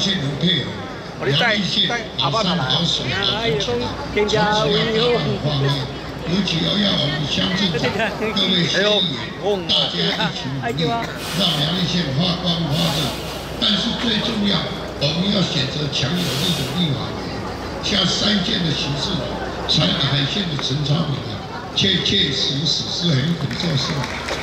线能配合，苗栗县马上有水的补给，从其他大方面，尤其要我们乡镇长、各位县议员，大家一起努力，让苗栗县发光发热。但是最重要，我们要选择强有力的立法委员，像3件的刑事长、海线的陈超明啊，切实实是很做事。